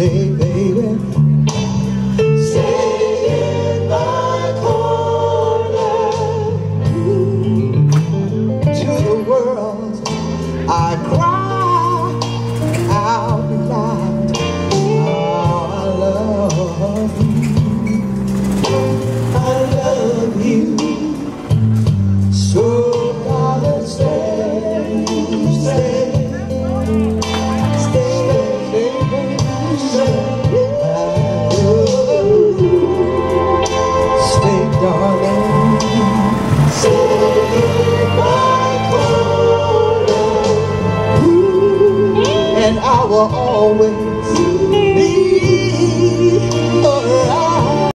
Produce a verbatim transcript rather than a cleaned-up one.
Stay, baby. Stay in my corner. To the world I cry out loud. Oh, I love you. I love you. So darling, stay, stay. And I will always